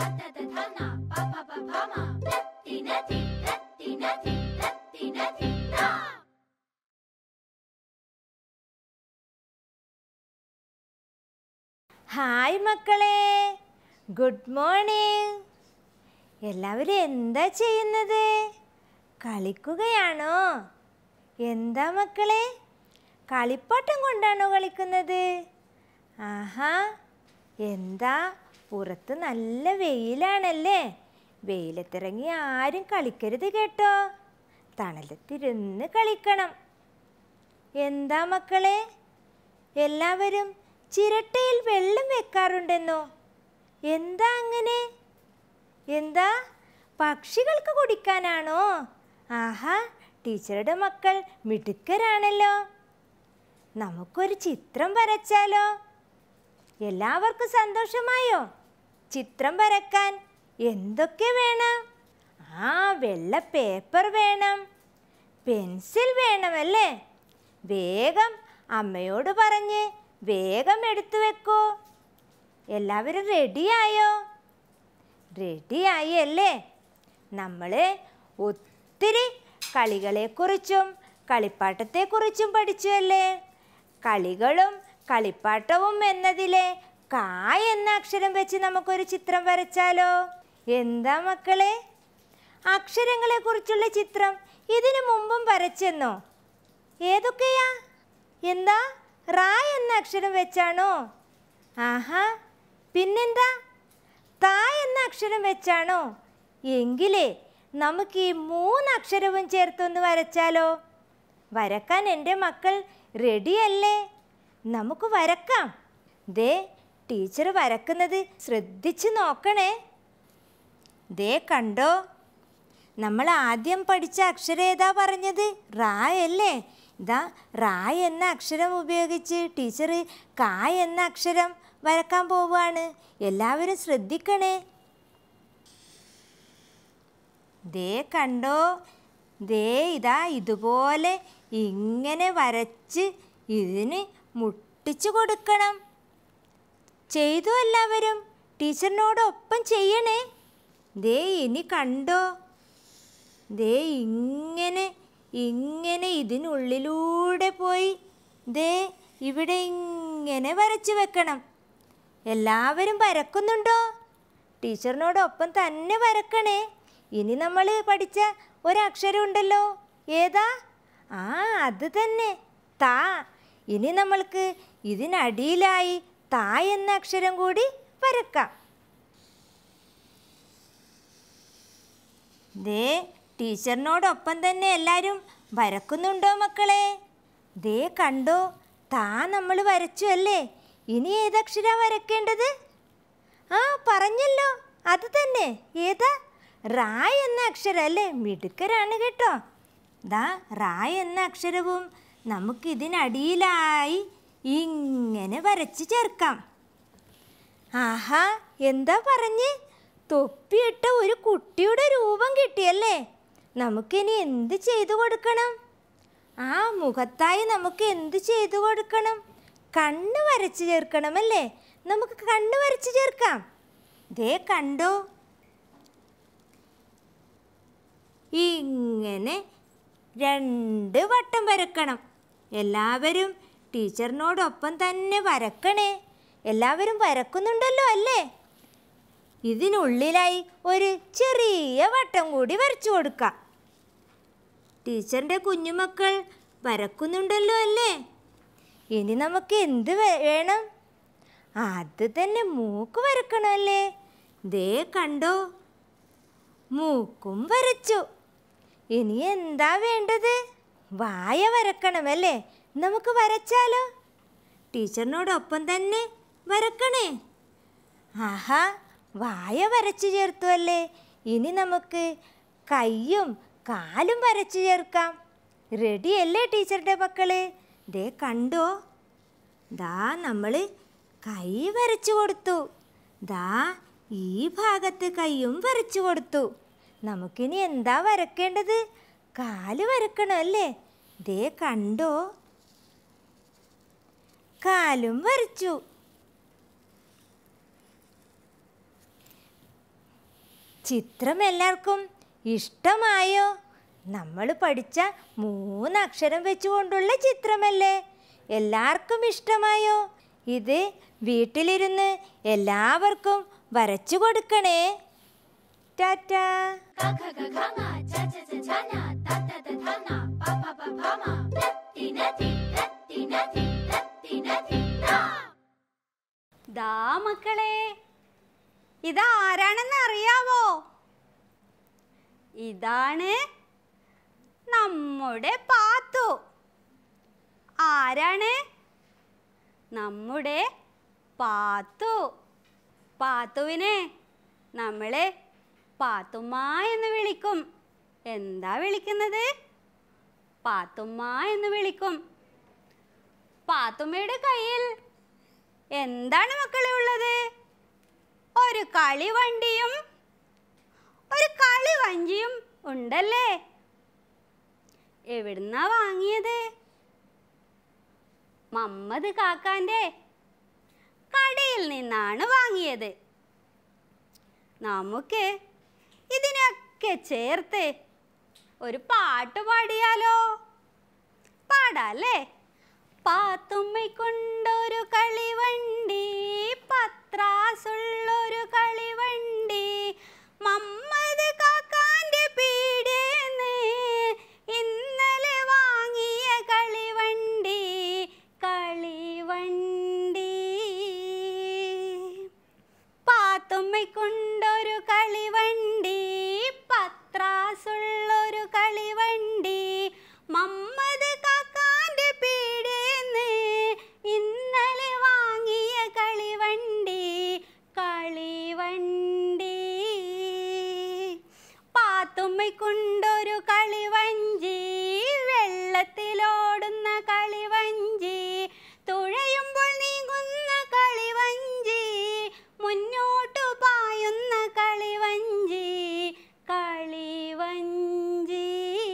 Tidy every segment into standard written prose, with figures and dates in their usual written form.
Hi മക്കളെ, good morning. എല്ലാവരും എന്താ ചെയ്യുന്നത്? കളിക്കുകയാണോ? എന്താ മക്കളെ, കളിപ്പാട്ടം കൊണ്ടാണോ കളിക്കുന്നത്? ആഹാ, എന്താ പുറത്ത് നല്ല വെയിലാണല്ലേ? വെയിലത്തിറങ്ങി ആരും കളിക്കരുത് കേട്ടോ. തണലത്തിരുന്ന് കളിക്കണം. എന്താ മക്കളെ, എല്ലാവരും ചിരട്ടയിൽ വെള്ളം വെക്കാറുണ്ടെന്നോ? എന്താ അങ്ങനെ? എന്താ പക്ഷികൾക്ക് കുടിക്കാനാണോ? ആഹാ, ടീച്ചറുടെ മക്കൾ മിടുക്കരാണല്ലോ. നമുക്കൊരു ചിത്രം വരച്ചാലോ? എല്ലാവർക്കും സന്തോഷമായോ? ചിത്രം വരക്കാൻ എന്തൊക്കെ വേണം? വെള്ള പേപ്പർ വേണം, പെൻസിൽ വേണമല്ലേ? വേഗം അമ്മയോട് പറഞ്ഞ് വേഗം എടുത്തു വെക്കൂ. എല്ലാവരും റെഡിയായോ? റെഡിയായി അല്ലേ? നമ്മൾ ഒത്തിരി കളികളെക്കുറിച്ചും കളിപ്പാട്ടത്തെക്കുറിച്ചും പഠിച്ചു അല്ലേ? കളികളും കളിപ്പാട്ടവും എന്നതിലെ കാ എന്ന അക്ഷരം വെച്ച് നമുക്കൊരു ചിത്രം വരച്ചാലോ? എന്താ മക്കളെ, അക്ഷരങ്ങളെക്കുറിച്ചുള്ള ചിത്രം ഇതിനു മുമ്പും വരച്ചെന്നോ? ഏതൊക്കെയാ? എന്താ, റാ എന്ന അക്ഷരം വെച്ചാണോ? ആഹാ, പിന്നെന്താ, താ എന്ന അക്ഷരം വെച്ചാണോ? എങ്കിലേ നമുക്ക് ഈ 3 അക്ഷരവും ചേർത്തൊന്ന് വരച്ചാലോ? വരക്കാൻ എൻ്റെ മക്കൾ റെഡിയല്ലേ? നമുക്ക് വരക്കാം. ദേ, ടീച്ചർ വരക്കുന്നത് ശ്രദ്ധിച്ച് നോക്കണേ. ദേ കണ്ടോ, നമ്മൾ ആദ്യം പഠിച്ച അക്ഷരം ഏതാ പറഞ്ഞത്? റാ അല്ലേ? ഇതാ റാ എന്ന അക്ഷരം ഉപയോഗിച്ച് ടീച്ചർ കാ എന്ന അക്ഷരം വരക്കാൻ പോവുകയാണ്. എല്ലാവരും ശ്രദ്ധിക്കണേ. ദേ കണ്ടോ, ദേ ഇതാ ഇതുപോലെ ഇങ്ങനെ വരച്ച് ഇതിന് മുട്ടിച്ചു കൊടുക്കണം. ചെയ്തു എല്ലാവരും? ടീച്ചറിനോടൊപ്പം ചെയ്യണേ. ദേ ഇനി കണ്ടോ, ദേ ഇങ്ങനെ ഇങ്ങനെ ഇതിനുള്ളിലൂടെ പോയി ദേ ഇവിടെ ഇങ്ങനെ വരച്ചു വെക്കണം. എല്ലാവരും വരക്കുന്നുണ്ടോ? ടീച്ചറിനോടൊപ്പം തന്നെ വരക്കണേ. ഇനി നമ്മൾ പഠിച്ച ഒരക്ഷരം ഉണ്ടല്ലോ, ഏതാ? അത് തന്നെ, താ. ഇനി നമ്മൾക്ക് ഇതിനടിയിലായി താ എന്ന അക്ഷരം കൂടി വരക്കാം. ദേ ടീച്ചറിനോടൊപ്പം തന്നെ എല്ലാവരും വരക്കുന്നുണ്ടോ മക്കളെ? ദേ കണ്ടോ, താ നമ്മൾ വരച്ചു അല്ലേ? ഇനി ഏതക്ഷരാ വരക്കേണ്ടത്? പറഞ്ഞല്ലോ, അത് തന്നെ. ഏതാ? റാ എന്ന അക്ഷരം അല്ലേ? മിടുക്കരാണ് കേട്ടോ. ദാ റാ എന്ന അക്ഷരവും നമുക്ക് ഇതിനടിയിലായി ഇങ്ങനെ വരച്ച് ചേർക്കാം. ആഹാ, എന്താ പറഞ്ഞേ? തൊപ്പിയിട്ട ഒരു കുട്ടിയുടെ രൂപം കിട്ടിയല്ലേ? നമുക്കിനി എന്ത് ചെയ്തു കൊടുക്കണം? മുഖത്തായി നമുക്ക് എന്ത് ചെയ്തു കൊടുക്കണം? കണ്ണ് വരച്ച് ചേർക്കണമല്ലേ? നമുക്ക് കണ്ണ് വരച്ച് ചേർക്കാം. ദേ കണ്ടോ, ഇങ്ങനെ 2 വട്ടം വരക്കണം. എല്ലാവരും ടീച്ചറിനോടൊപ്പം തന്നെ വരക്കണേ. എല്ലാവരും വരക്കുന്നുണ്ടല്ലോ അല്ലേ? ഇതിനുള്ളിലായി ഒരു ചെറിയ വട്ടം കൂടി വരച്ചു കൊടുക്കാം. ടീച്ചറിൻ്റെ കുഞ്ഞുമക്കൾ വരക്കുന്നുണ്ടല്ലോ അല്ലേ? ഇനി നമുക്ക് എന്ത് വേണം? അത് തന്നെ, മൂക്ക് വരക്കണമല്ലേ? ദേ കണ്ടോ, മൂക്കും വരച്ചു. ഇനി എന്താ വേണ്ടത്? വായ വരക്കണമല്ലേ? നമുക്ക് വരച്ചാലോ? ടീച്ചറിനോടൊപ്പം തന്നെ വരക്കണേ. ആഹാ, വായ വരച്ചു ചേർത്തു അല്ലേ? ഇനി നമുക്ക് കൈയും കാലും വരച്ചു ചേർക്കാം. റെഡിയല്ലേ ടീച്ചറുടെ മക്കള്? ദേ കണ്ടോ, ദാ നമ്മൾ കൈ വരച്ചു കൊടുത്തു. ദാ ഈ ഭാഗത്ത് കൈയും വരച്ചു കൊടുത്തു. നമുക്കിനി എന്താ വരക്കേണ്ടത്? കാല് വരക്കണം അല്ലേ? ദേ കണ്ടോ, കാലും വരച്ചു. ചിത്രം എല്ലാവർക്കും ഇഷ്ടമായോ? നമ്മൾ പഠിച്ച 3 അക്ഷരം വെച്ചുകൊണ്ടുള്ള ചിത്രമല്ലേ? എല്ലാവർക്കും ഇഷ്ടമായോ? ഇത് വീട്ടിലിരുന്ന് എല്ലാവർക്കും വരച്ചു കൊടുക്കണേ. ടാറ്റാ. ദാ മക്കളെ, ഇതാരാണെന്ന് അറിയാവോ? ഇതാണ് നമ്മുടെ പാത്തു. ആരാണ്? നമ്മുടെ പാത്തു. പാത്തുവിനെ നമ്മൾ പാത്തുമ്മ എന്ന് വിളിക്കും. എന്താ വിളിക്കുന്നത്? പാത്തുമ്മ എന്ന് വിളിക്കും. പാത്തുമ്മയുടെ കയ്യിൽ എന്താണ് മക്കളെ ഉള്ളത്? ഒരു കളിവണ്ടിയും ഒരു കളിവഞ്ചിയും ഉണ്ടല്ലേ? എവിടുന്നാ വാങ്ങിയത്? മമ്മദ് കാക്കാൻ്റെ കടയിൽ നിന്നാണ് വാങ്ങിയത്. നമുക്ക് ഇതിനൊക്കെ ചേർത്ത് ഒരു പാട്ട് പാടിയാലോ? പാടാല്ലേ? പാത്തുമ്മയ്ക്കൊണ്ടൊരു കളിവണ്ടി, പത്രാസുള്ളൊരു കളിവണ്ടി, മമ്മദ് കാക്കാൻ്റെ പീടികേന്ന് ഇന്നലെ വാങ്ങിയ കളിവണ്ടി, കളിവണ്ടി. പാത്തുമ്മയ്ക്കൊണ്ടൊരു കളിവണ്ടി, പത്രാസുള്ളൊരു കളിവണ്ടി, മമ്മദ് കാക്കാൻ്റെ പീടികേന്ന് ഇന്നലെ വാങ്ങിയ കളിവണ്ടി, കളിവണ്ടി. പാത്തുമ്മയ്ക്കൊണ്ടൊരു കളിവഞ്ചി, വെള്ളത്തിലോടുന്ന കളിവഞ്ചി, തുഴയുമ്പോൾ നീങ്ങുന്ന കളിവഞ്ചി, മുന്നോട്ടു പായുന്ന കളിവഞ്ചി, കളിവഞ്ചി.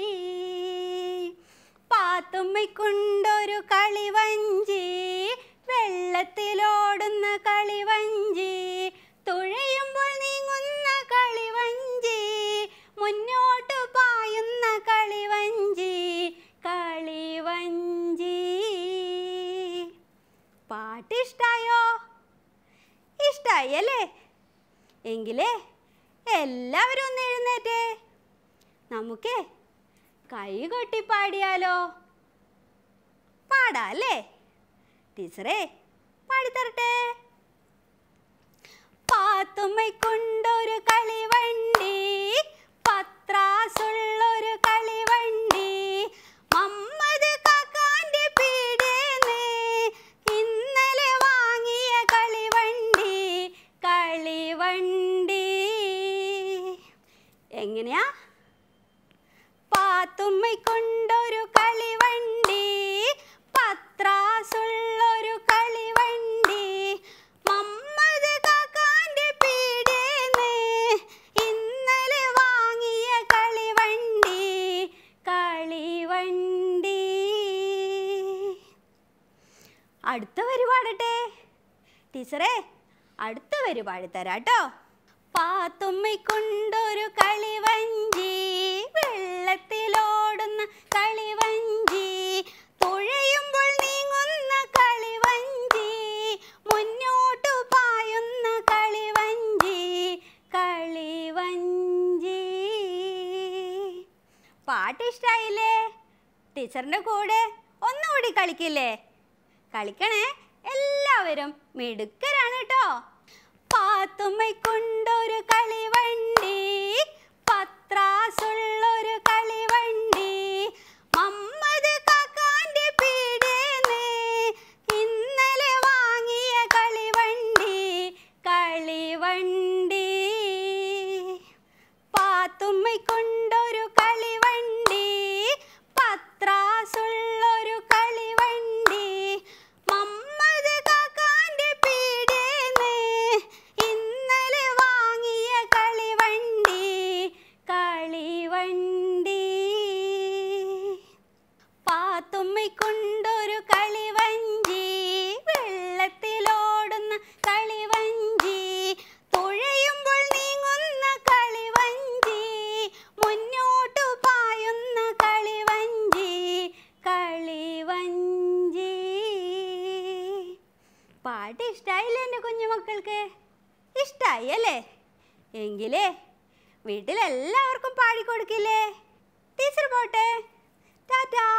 പാത്തുമ്മയ്ക്കൊണ്ടൊരു കളിവഞ്ചി, വെള്ളത്തിലോടുന്ന കളിവഞ്ചി, തുഴയുമ്പോൾ നീങ്ങുന്ന കളിവഞ്ചി, മുന്നോട്ടു പായുന്ന കളിവഞ്ചി, കളിവഞ്ചി. പാട്ടിഷ്ടായോ? ഇഷ്ടായി അല്ലേ? എങ്കിലേ എല്ലാവരും ഒന്ന് എഴുന്നേറ്റേ. നമുക്ക് കൈകൊട്ടി പാടിയാലോ? പാടാല്ലേ? ടീച്ചറേ പാടിത്തരട്ടെ. പാത്തുമ്മയ്ക്കൊണ്ടൊരു കളിവണ്ടി, പത്രാസുള്ളൊരു കളിവണ്ടി, മമ്മദ് കാക്കാൻ്റെ പീടികേന്ന് ഇന്നലെ വാങ്ങിയ കളിവണ്ടി, കളിവണ്ടി. എങ്ങനെയാ? പാത്തുമ്മയ്ക്കൊണ്ടൊരു കളിവണ്ടി, പത്രാസുള്ളൊരു കളിവണ്ടി, മമ്മദ് കാക്കാൻ്റെ പീടികേന്ന് ഇന്നലെ വാങ്ങിയ കളിവണ്ടി, കളിവണ്ടി. അടുത്ത വരി പാടട്ടെ. ടീച്ചറേ അടുത്ത വരി പാടിത്തരാട്ടോ. പാത്തുമ്മയ്ക്കൊണ്ടൊരു കളിവഞ്ചി, വെള്ളത്തിലോടുന്ന കളിവഞ്ചി, തുഴയുമ്പോൾ നീങ്ങുന്ന കളിവഞ്ചി, മുന്നോട്ടു പായുന്ന കളിവഞ്ചി, കളിവഞ്ചി. പാട്ടിഷ്ടായില്ലേ? ടീച്ചറിൻ്റെ കൂടെ ഒന്നുകൂടി കളിക്കില്ലേ? കളിക്കണേ എല്ലാവരും. മിടുക്കരാണ് കേട്ടോ. പാത്തുമ്മയ്ക്കൊണ്ടൊരു കളിവണ്ടി, പത്രാസുള്ളൊരു കളിവണ്ടി, മമ്മദ് കാക്കാൻ്റെ പീടികേന്ന് ഇന്നലെ വാങ്ങിയ കളിവണ്ടി, കളിവണ്ടി. പാത്തുമ്മയ്ക്കൊണ്ടൊരു കളിവണ്ടി, പത്രാസുള്ളൊരു കളിവണ്ടി, മമ്മദ് കാക്കാൻ്റെ പീടികേന്ന് ഇന്നലെ കുട്ടികൾക്ക് ഇഷ്ടായി അല്ലേ? എങ്കിലേ വീട്ടിലെല്ലാവർക്കും പാടിക്കൊടുക്കില്ലേ? ടീച്ചർ പോട്ടെ. ടാറ്റാ.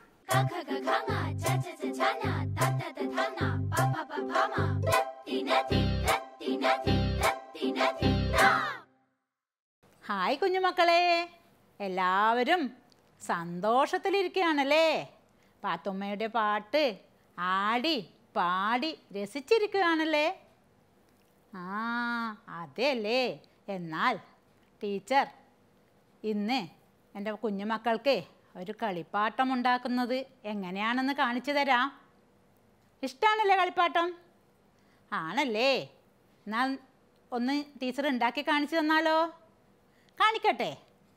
ഹായ് കുഞ്ഞുമക്കളെ, എല്ലാവരും സന്തോഷത്തിലിരിക്കുകയാണല്ലേ? പാത്തുമ്മയുടെ പാട്ട് ആടി പാടി രസിച്ചിരിക്കുകയാണല്ലേ? ആ അതെയല്ലേ. എന്നാൽ ടീച്ചർ ഇന്ന് എൻ്റെ കുഞ്ഞുമക്കൾക്ക് ഒരു കളിപ്പാട്ടം ഉണ്ടാക്കുന്നത് എങ്ങനെയാണെന്ന് കാണിച്ചു തരാം. ഇഷ്ടമാണല്ലേ കളിപ്പാട്ടം? ആണല്ലേ. എന്നാൽ ഒന്ന് ടീച്ചർ ഉണ്ടാക്കി കാണിച്ചു തന്നാലോ? കാണിക്കട്ടെ.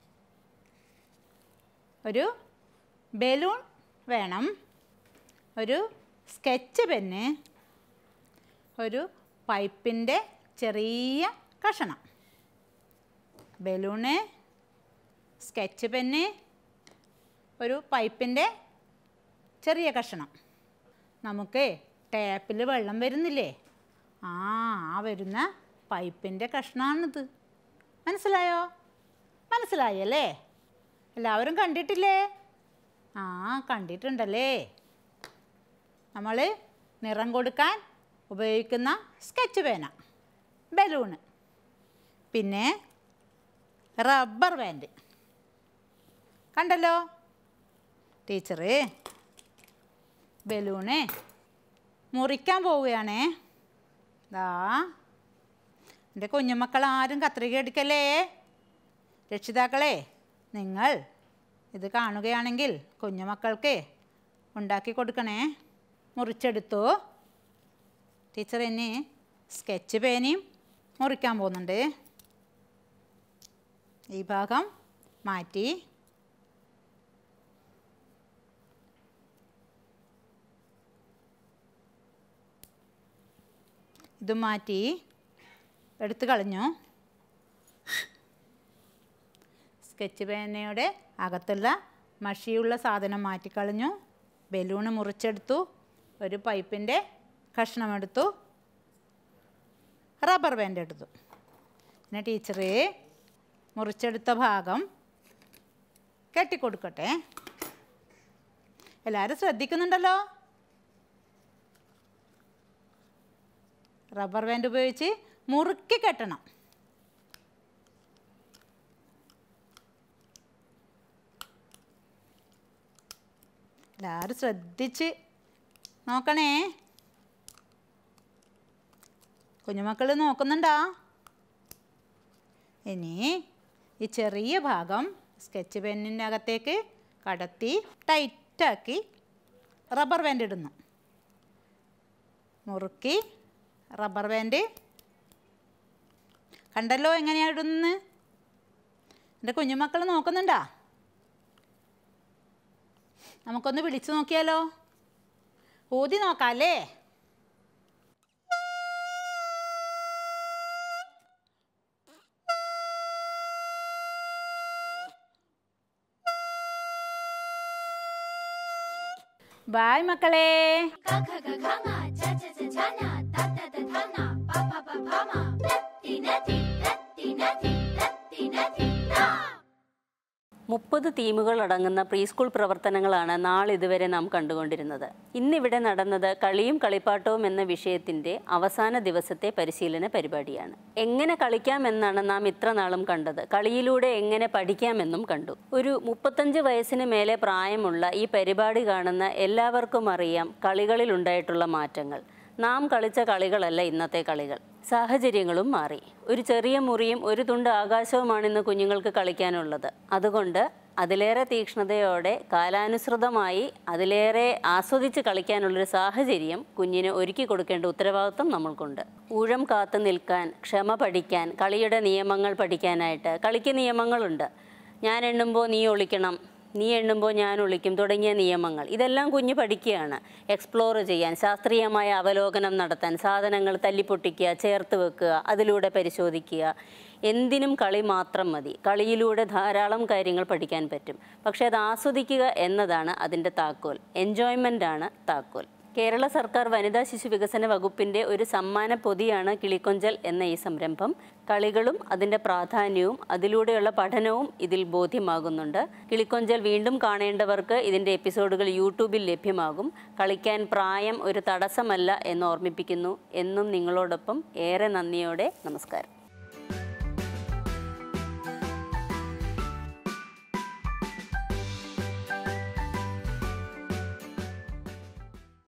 ഒരു ബലൂൺ വേണം, ഒരു സ്കെച്ച് പെന്ന്, ഒരു പൈപ്പിൻ്റെ ചെറിയ കഷണം. ബലൂണ്, സ്കെച്ച് പെന്ന്, ഒരു പൈപ്പിൻ്റെ ചെറിയ കഷണം. നമുക്ക് ടാപ്പിൽ വെള്ളം വരുന്നില്ലേ? ആ വരുന്ന പൈപ്പിൻ്റെ കഷ്ണമാണിത്. മനസ്സിലായോ? മനസ്സിലായല്ലേ? എല്ലാവരും കണ്ടിട്ടില്ലേ? ആ കണ്ടിട്ടുണ്ടല്ലേ. നമ്മൾ നിറം കൊടുക്കാൻ ഉപയോഗിക്കുന്ന സ്കെച്ച് പേന, ബലൂണ്, പിന്നെ റബ്ബർ ബാൻഡ്. കണ്ടല്ലോ. ടീച്ചറ് ബലൂണ് മുറിക്കാൻ പോവുകയാണേ. ദാ എൻ്റെ കുഞ്ഞുമക്കൾ ആരും കത്രിക എടുക്കല്ലേ. രക്ഷിതാക്കളെ, നിങ്ങൾ ഇത് കാണുകയാണെങ്കിൽ കുഞ്ഞുമക്കൾക്ക് ഉണ്ടാക്കി കൊടുക്കണേ. മുറിച്ചെടുത്തു. ടീച്ചർ ഇനി സ്കെച്ച് പേനയും മുറിക്കാൻ പോകുന്നുണ്ട്. ഈ ഭാഗം മാറ്റി ഇത് മാറ്റി എടുത്തു കളഞ്ഞു. സ്കെച്ച് പേനയുടെ അകത്തുള്ള മഷിയുള്ള സാധനം മാറ്റിക്കളഞ്ഞു. ബലൂണ് മുറിച്ചെടുത്തു. ഒരു പൈപ്പിൻ്റെ കഷ്ണമെടുത്തു. റബ്ബർ ബാൻഡ് എടുത്തു. പിന്നെ ടീച്ചറ് മുറിച്ചെടുത്ത ഭാഗം കെട്ടിക്കൊടുക്കട്ടെ. എല്ലാവരും ശ്രദ്ധിക്കുന്നുണ്ടല്ലോ. റബ്ബർ ബാൻഡ് ഉപയോഗിച്ച് മുറുക്കി കെട്ടണം. എല്ലാവരും ശ്രദ്ധിച്ച് നോക്കണേ. കുഞ്ഞുമക്കൾ നോക്കുന്നുണ്ടോ? ഇനി ഈ ചെറിയ ഭാഗം സ്കെച്ച് പെന്നിൻ്റെ അകത്തേക്ക് കടത്തി ടൈറ്റാക്കി റബ്ബർ ബാൻഡ് ഇടുന്നു. മുറുക്കി റബ്ബർ ബാൻഡ് കണ്ടല്ലോ എങ്ങനെയാണ് ഇടുന്നത്. എൻ്റെ കുഞ്ഞുമക്കൾ നോക്കുന്നുണ്ടോ? നമുക്കൊന്ന് വിളിച്ചു നോക്കിയാലോ? ഊതി നോക്കാമല്ലേ? ബായ് മക്കളെ. മുപ്പത് തീമുകൾ അടങ്ങുന്ന പ്രീ സ്കൂൾ പ്രവർത്തനങ്ങളാണ് നാളിതുവരെ നാം കണ്ടുകൊണ്ടിരുന്നത്. ഇന്നിവിടെ നടന്നത് കളിയും കളിപ്പാട്ടവും എന്ന വിഷയത്തിൻ്റെ അവസാന ദിവസത്തെ പരിശീലന പരിപാടിയാണ്. എങ്ങനെ കളിക്കാമെന്നാണ് നാം ഇത്ര നാളും കണ്ടത്. കളിയിലൂടെ എങ്ങനെ പഠിക്കാമെന്നും കണ്ടു. ഒരു 35 വയസ്സിന് മേലെ പ്രായമുള്ള ഈ പരിപാടി കാണുന്ന എല്ലാവർക്കും അറിയാം കളികളിലുണ്ടായിട്ടുള്ള മാറ്റങ്ങൾ. നാം കളിച്ച കളികളല്ല ഇന്നത്തെ കളികൾ. സാഹചര്യങ്ങളും മാറി. ഒരു ചെറിയ മുറിയും ഒരു തുണ്ട് ആകാശവുമാണ് ഇന്ന് കുഞ്ഞുങ്ങൾക്ക് കളിക്കാനുള്ളത്. അതുകൊണ്ട് അതിലേറെ തീക്ഷ്ണതയോടെ കാലാനുസൃതമായി അതിലേറെ ആസ്വദിച്ച് കളിക്കാനുള്ളൊരു സാഹചര്യം കുഞ്ഞിന് ഒരുക്കി കൊടുക്കേണ്ട ഉത്തരവാദിത്വം നമ്മൾക്കുണ്ട്. ഊഴം കാത്തു നിൽക്കാൻ, ക്ഷമ പഠിക്കാൻ, കളിയുടെ നിയമങ്ങൾ പഠിക്കാനായിട്ട് കളിക്ക് നിയമങ്ങളുണ്ട്. ഞാൻ എണ്ണുമ്പോൾ നീ ഒളിക്കണം, നീ എണ്ണുമ്പോൾ ഞാൻ ഒളിക്കും തുടങ്ങിയ നിയമങ്ങൾ. ഇതെല്ലാം കുഞ്ഞ് പഠിക്കുകയാണ്. എക്സ്പ്ലോർ ചെയ്യാൻ, ശാസ്ത്രീയമായ അവലോകനം നടത്താൻ, സാധനങ്ങൾ തല്ലിപ്പൊട്ടിക്കുക, ചേർത്ത് വെക്കുക, അതിലൂടെ പരിശോധിക്കുക. എന്തിനും കളി മാത്രം മതി. കളിയിലൂടെ ധാരാളം കാര്യങ്ങൾ പഠിക്കാൻ പറ്റും. പക്ഷേ അത് ആസ്വദിക്കുക എന്നതാണ് അതിൻ്റെ താക്കോൽ. എൻജോയ്മെൻ്റാണ് താക്കോൽ. കേരള സർക്കാർ വനിതാ ശിശു വികസന വകുപ്പിൻ്റെ ഒരു സമ്മാന പൊതിയാണ് കിളിക്കൊഞ്ചൽ എന്ന ഈ സംരംഭം. കളികളും അതിൻ്റെ പ്രാധാന്യവും അതിലൂടെയുള്ള പഠനവും ഇതിൽ ബോധ്യമാകുന്നുണ്ട്. കിളിക്കൊഞ്ചൽ വീണ്ടും കാണേണ്ടവർക്ക് ഇതിൻ്റെ എപ്പിസോഡുകൾ യൂട്യൂബിൽ ലഭ്യമാകും. കളിക്കാൻ പ്രായം ഒരു തടസ്സമല്ല എന്ന് ഓർമ്മിപ്പിക്കുന്നു. എന്നും നിങ്ങളോടൊപ്പം ഏറെ നന്ദിയോടെ. നമസ്കാരം.